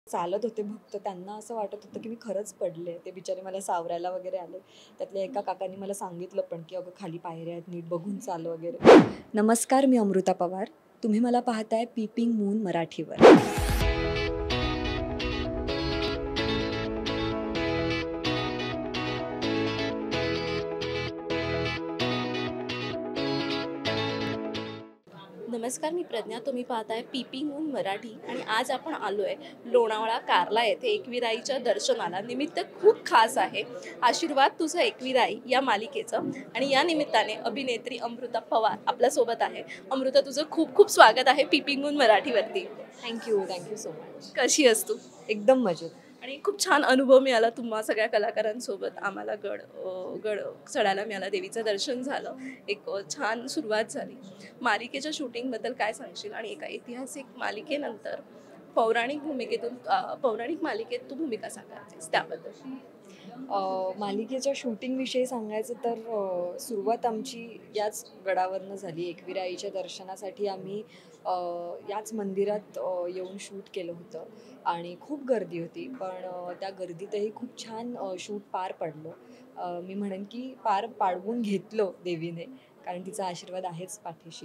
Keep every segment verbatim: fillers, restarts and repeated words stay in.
चालत होते भक्त त्यांना असं वाटत होतं की मी खरंच पडले. ते बिचारे मला सावरायला वगैरे आले. त्यातल्या एका काकांनी मला सांगितलं पण की अगं खाली पायऱ्या आहेत, नीट बघून चाल वगैरे. नमस्कार, मी अमृता पवार. तुम्ही मला पाहताय पीपिंग मून मराठीवर. नमस्कार, मी प्रज्ञा. तुम्ही पाहताय पीपिंग मून मराठी आणि आज आपण आलो आहे लोणावळा कार्ला येथे एकविराईच्या दर्शनाला. निमित्त खूप खास आहे. आशीर्वाद तुझं एकविराई या मालिकेचं आणि या निमित्ताने अभिनेत्री अमृता पवार आपल्यासोबत आहे. अमृता, तुझं खूप खूप स्वागत आहे पीपिंग मून मराठीवरती. Thank you thank you so much. कशी आहेस तू? एकदम मजेत. आणि खूप छान अनुभव मिळाला तुम्हा सगळ्या कलाकारांसोबत. आम्हाला गड अ, गड चढायला मिळाला, देवीचं दर्शन झालं, एक अ, छान सुरुवात झाली. मालिकेच्या शूटिंगबद्दल काय सांगशील? आणि एका ऐतिहासिक मालिकेनंतर पौराणिक भूमिकेतून अ, पौराणिक मालिकेत तू भूमिका साकारतेस त्याबद्दल. अ, मालिकेच्या शूटिंगविषयी सांगायचं तर अ, सुरुवात आमची याच गडावरनं झाली. एकविराईच्या दर्शनासाठी आम्ही अ, याच मंदिरात अ, येऊन शूट केलं होतं आणि खूप गर्दी होती. पण अ, त्या गर्दीतही खूप छान अ, शूट पार पडलं. अ, मी म्हणेन की पार पाडवून घेतलं देवीने, कारण तिचा आशीर्वाद आहेच पाठीशी.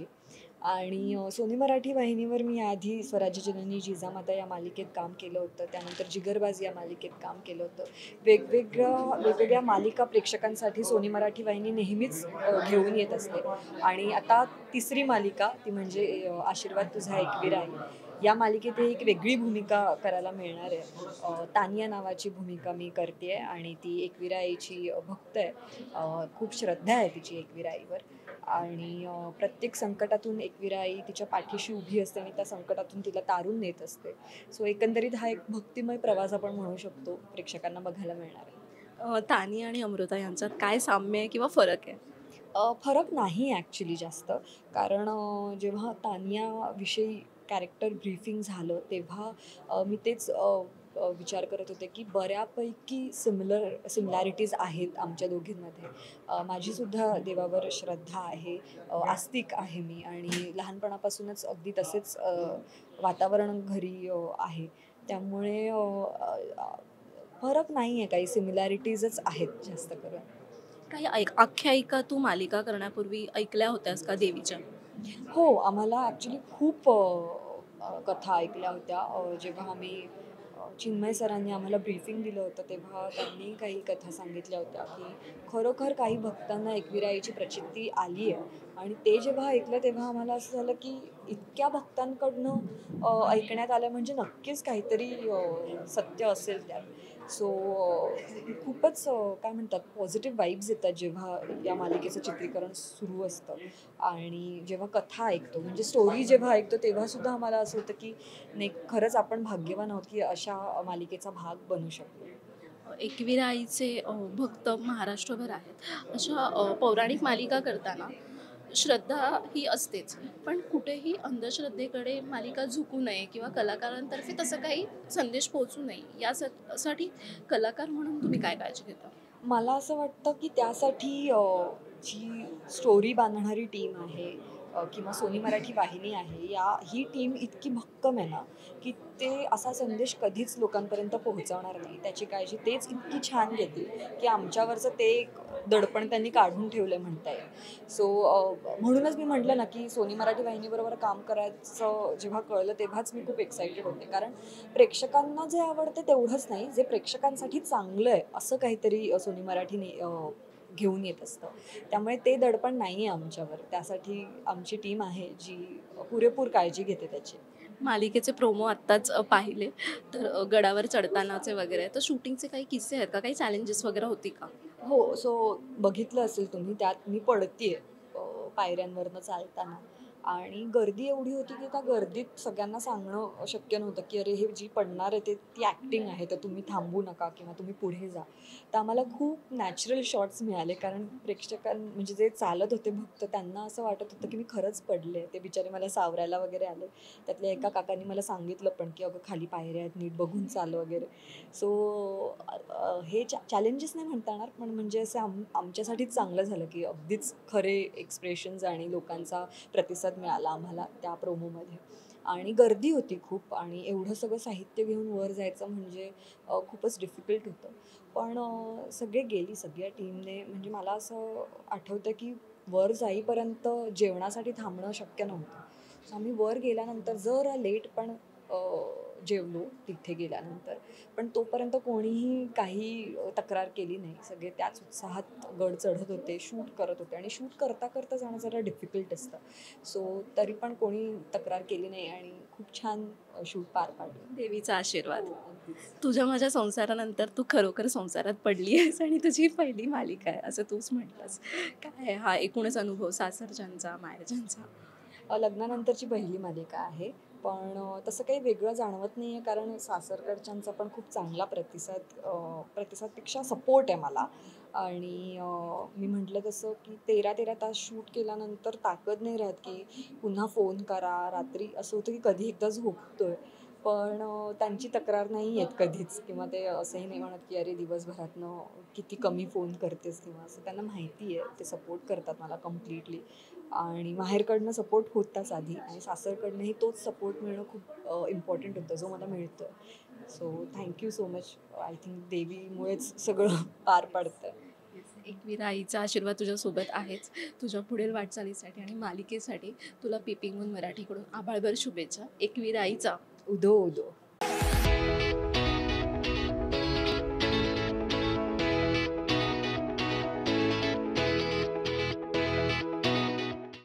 आणि अ, सोनी मराठी वाहिनीवर मी आधी स्वराज्य जननी जिजामाता या मालिकेत काम केलं होतं. त्यानंतर जिगरबाज या मालिकेत काम केलं होतं. वेगवेगळ्या वेगवेगळ्या मालिका प्रेक्षकांसाठी सोनी मराठी वाहिनी नेहमीच अ, घेऊन येत असते. आणि आता तिसरी मालिका ती म्हणजे अ, आशीर्वाद तुझा एकविराई या मालिकेतही एक वेगळी भूमिका करायला मिळणार आहे. अ, तानिया नावाची भूमिका मी करते आहे आणि ती एकविराईची भक्त आहे. अ, खूप श्रद्धा आहे तिची एकविराईवर आणि अ, प्रत्येक संकटातून एकविराई तिच्या पाठीशी उभी असते आणि त्या संकटातून तिला तारून नेत असते. सो एकंदरीत हा एक भक्तिमय प्रवास आपण म्हणू शकतो, प्रेक्षकांना बघायला मिळणार आहे. अ, तानिया आणि अमृता यांच्यात काय साम्य आहे किंवा फरक आहे? अ, फरक नाही ॲक्च्युली जास्त. कारण अ, जेव्हा तान्याविषयी कॅरेक्टर ब्रीफिंग झालं तेव्हा अ, मी तेच अ, अ, विचार करत होते की बऱ्यापैकी सिमिलर सिमिलॅरिटीज आहेत आमच्या दोघींमध्ये. अ, माझीसुद्धा देवावर श्रद्धा आहे, अ, आस्तिक आहे मी आणि लहानपणापासूनच अगदी तसेच अ, वातावरण घरी अ, आहे. त्यामुळे अ, अ, फरक नाही आहे काही, सिमिलॅरिटीजच आहेत जास्त करून. काही ऐक आख्यायिका तू मालिका करण्यापूर्वी ऐकल्या होत्यास का देवीच्या? हो, आम्हाला ॲक्च्युली खूप अ, अ, कथा ऐकल्या होत्या. अ, जेव्हा आम्ही अ, चिन्मय सरांनी आम्हाला ब्रीफिंग दिलं होतं, तेव्हा त्यांनी काही कथा सांगितल्या होत्या, की खरोखर काही भक्तांना एकविराईची प्रचिती आली आहे आणि ते जेव्हा ऐकलं तेव्हा आम्हाला असं झालं, की इतक्या भक्तांकडनं अ, ऐकण्यात आलं म्हणजे नक्कीच काहीतरी अ, सत्य असेल त्यात. सो खूपच अ, काय म्हणतात पॉझिटिव्ह वाइब्स येतात जेव्हा या मालिकेचं चित्रीकरण सुरू असतं. आणि जेव्हा कथा ऐकतो म्हणजे स्टोरी जेव्हा ऐकतो तेव्हासुद्धा आम्हाला असं होतं की नाही, खरंच आपण भाग्यवान आहोत की अशा मालिकेचा भाग बनू शकतो. एकविराईचे अ, भक्त महाराष्ट्रभर आहेत. अशा अ, पौराणिक मालिका करताना श्रद्धा ही असतेच, पण कुठेही अंधश्रद्धेकडे मालिका झुकू नये किंवा कलाकारांतर्फे तसं काही संदेश पोहोचू नये यासा साठी कलाकार म्हणून तुम्ही काय काळजी घेता? मला असं वाटतं की त्यासाठी अ, जी स्टोरी बांधणारी टीम आहे अ, किंवा सोनी मराठी वाहिनी आहे, या ही टीम इतकी भक्कम आहे ना, की ते असा संदेश कधीच लोकांपर्यंत पोहोचवणार नाही. त्याची काळजी तेच इतकी छान घेतील, की आमच्यावरचं ते एक दडपण त्यांनी काढून ठेवलं आहे म्हणता येईल. सो अ, म्हणूनच मी म्हटलं ना, की सोनी मराठी वाहिनीबरोबर काम करायचं जेव्हा कळलं तेव्हाच मी खूप एक्सायटेड होते. कारण प्रेक्षकांना जे आवडते तेवढंच नाही, जे प्रेक्षकांसाठी चांगलं आहे असं काहीतरी अ, सोनी मराठीने अ, घेऊन येत असतं. त्यामुळे ते दडपण नाही आहे आमच्यावर. त्यासाठी आमची टीम आहे जी पुरेपूर काळजी घेते त्याची. मालिकेचे प्रोमो आत्ताच अ, पाहिले तर अ, गडावर चढतानाचे वगैरे, तर शूटिंगचे काही किस्से आहेत का? काही चॅलेंजेस वगैरे होती का? हो, सो बघितलं असेल तुम्ही त्यात मी पडतीये अ, पायऱ्यांवरनं चालताना आणि गर्दी एवढी होती की त्या गर्दीत सगळ्यांना सांगणं शक्य नव्हतं की अरे हे जी पडणार आहे ते ती ॲक्टिंग आहे, तर तुम्ही थांबू नका किंवा तुम्ही पुढे जा. तर आम्हाला खूप नॅचरल शॉट्स मिळाले कारण प्रेक्षकां म्हणजे जे चालत होते भक्त त्यांना असं वाटत होतं की मी खरंच पडले. ते बिचारे मला सावरायला वगैरे आले. त्यातल्या एका काकांनी मला सांगितलं पण की "अगं खाली पायऱ्या आहेत, नीट बघून चाल" वगैरे. सो हे चॅ चॅलेंजेस नाही म्हणता येणार, पण म्हणजे असं आम आमच्यासाठीच चांगलं झालं की अगदीच खरे एक्सप्रेशन्स आणि लोकांचा प्रतिसाद मिळाला आम्हाला त्या प्रोमोमध्ये. आणि गर्दी होती खूप आणि एवढं सगळं साहित्य घेऊन वर जायचं म्हणजे अ, खूपच डिफिकल्ट होतं. पण अ, सगळे गेली सगळ्या टीमने म्हणजे मला असं आठवतं की वर जाईपर्यंत जेवणासाठी थांबणं शक्य नव्हतं. सो आम्ही वर गेल्यानंतर जरा लेट पण अ, जेवलो तिथे गेल्यानंतर. पण तोपर्यंत कोणीही काही अ, तक्रार केली नाही. सगळे त्याच उत्साहात गड चढत होते, शूट करत होते आणि शूट करता करता जाणं जरा डिफिकल्ट असतं. सो तरी पण कोणी तक्रार केली नाही आणि खूप छान शूट पार पाडलं. देवीचा आशीर्वाद. हो, अगदीच. तुझ्या माझ्या संसारानंतर तू खरोखर संसारात पडली आहेस आणि तुझी पहिली मालिका आहे असं तूच म्हटलंस. काय आहे हा एकूणच अनुभव सासरच्यांचा, माहेरच्यांचा? अ, लग्नानंतरची पहिली मालिका आहे. पण अ, तसं काही वेगळं जाणवत नाही आहे कारण सासरकडच्यांचा पण खूप चांगला प्रतिसाद अ, प्रतिसादपेक्षा सपोर्ट आहे मला. आणि अ, मी म्हटलं तसं की तेरा तेरा तास शूट केल्यानंतर ताकद नाही राहत की पुन्हा फोन करा. रात्री असं होतं की कधी एकदा झोपतोय. पण अ, त्यांची तक्रार नाही येत कधीच किंवा ते असंही नाही म्हणत की अरे दिवसभरातनं किती कमी फोन करतेस किंवा असं. त्यांना माहिती आहे. ते सपोर्ट करतात मला कंप्लीटली. आणि माहेरकडनं सपोर्ट होताच आधी आणि सासरकडनंही तोच सपोर्ट मिळणं खूप इम्पॉर्टंट होतं जो मला मिळतो आहे. So thank so much. I think देवीमुळेच सगळं पार पडतं. एकविरा आईचा आशीर्वाद तुझ्यासोबत आहेच. तुझ्या पुढील वाटचालीसाठी आणि मालिकेसाठी तुला पेपिंगहून मराठीकडून आभाळभर शुभेच्छा. एकविरा आईचा उदो उदो.